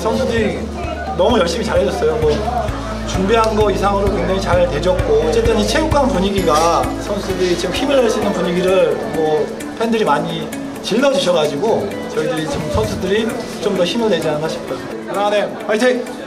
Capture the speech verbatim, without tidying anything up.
선수들이 너무 열심히 잘해줬어요. 뭐 준비한 거 이상으로 굉장히 잘 대줬고, 어쨌든 이 체육관 분위기가 선수들이 지금 힘을 낼 수 있는 분위기를 뭐 팬들이 많이 질러주셔가지고 저희들이 좀 선수들이 좀 더 힘을 내지 않았나 싶어요. 그러네, 화이팅!